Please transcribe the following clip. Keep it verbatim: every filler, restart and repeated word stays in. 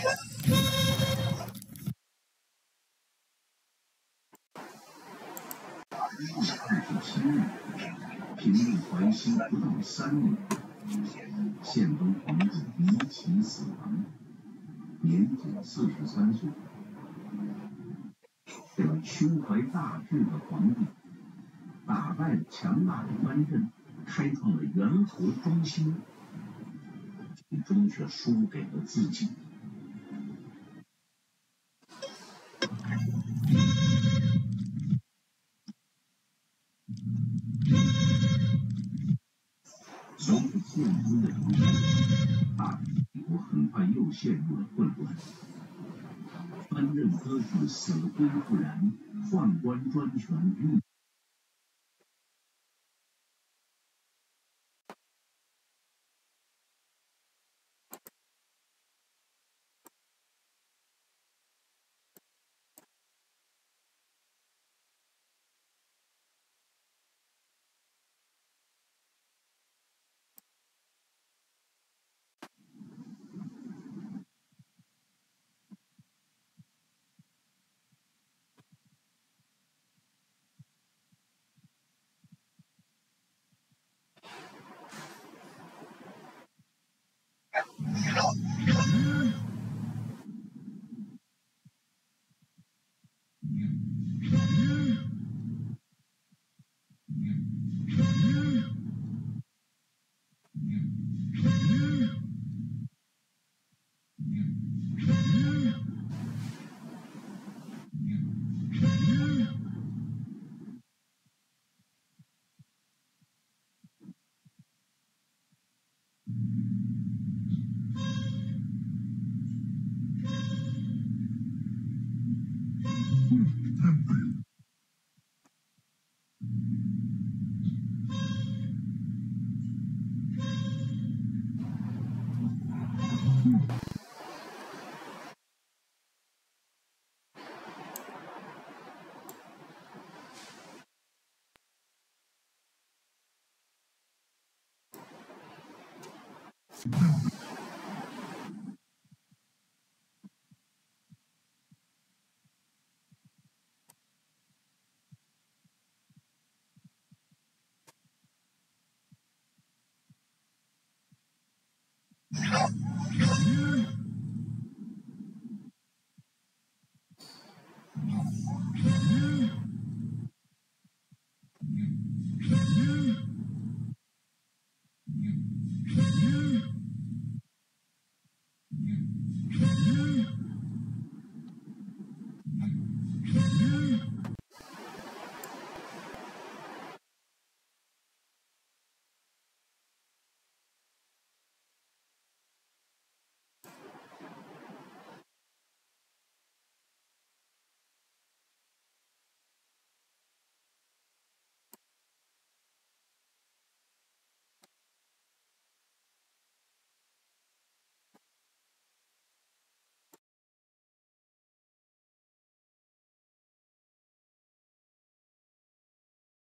二十七日，平定淮西不到三年，宪宗皇帝离奇死亡，年仅四十三岁。这位胸怀大志的皇帝，打败了强大的藩镇，开创了元和中兴，最终却输给了自己。随着宪宗的离世，大国很快又陷入了混乱。藩镇割据死灰复燃，宦官专权愈。